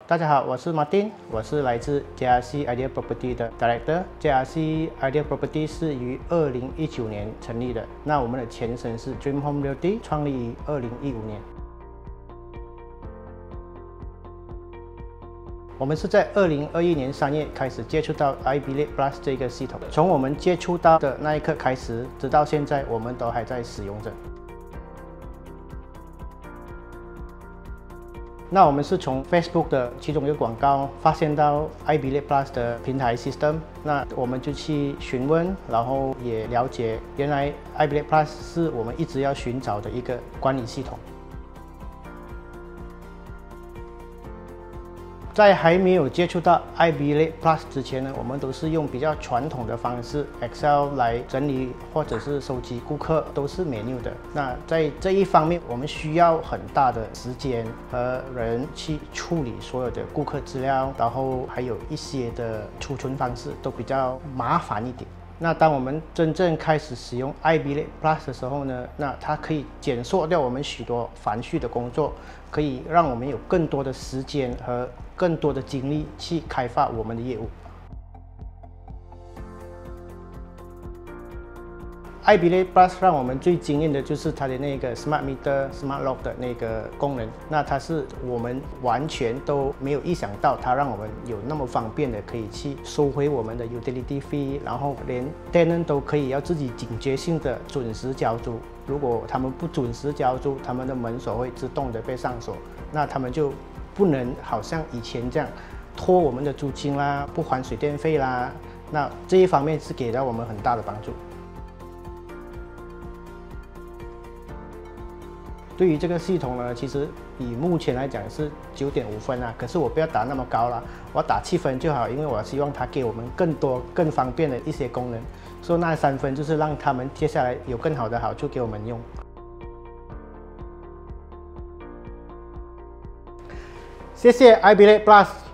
大家好，我是 Martin， 我是来自 JRC Idea Property 的 Director。JRC Idea Property 是于2019年成立的，那我们的前身是 Dream Home Realty， 创立于2015年。我们是在2021年3月开始接触到 iBilik Plus 这个系统，从我们接触到的那一刻开始，直到现在，我们都还在使用着。 那我们是从 Facebook 的其中一个广告发现到 iBilik Plus 的平台 system， 那我们就去询问，然后也了解，原来 iBilik Plus 是我们一直要寻找的一个管理系统。 在还没有接触到 iBilik Plus 之前呢，我们都是用比较传统的方式 Excel 来整理或者是收集顾客，都是 manual 的。那在这一方面，我们需要很大的时间和人去处理所有的顾客资料，然后还有一些的储存方式都比较麻烦一点。 那当我们真正开始使用 iBilik Plus 的时候呢，那它可以减缩掉我们许多繁序的工作，可以让我们有更多的时间和更多的精力去开发我们的业务。iBilik Plus 让我们最惊艳的就是它的那个 Smart Meter、Smart Lock 的那个功能。那它是我们完全都没有意想到，它让我们有那么方便的可以去收回我们的 utility fee， 然后连 tenant 都可以要自己警觉性的准时交租。如果他们不准时交租，他们的门锁会自动的被上锁，那他们就不能好像以前这样拖我们的租金啦，不还水电费啦。那这一方面是给到我们很大的帮助。 对于这个系统呢，其实以目前来讲是9.5分啊，可是我不要打那么高啦，我打7分就好，因为我希望它给我们更多、更方便的一些功能。所以那3分就是让他们接下来有更好的好处给我们用。谢谢 iBilik Plus。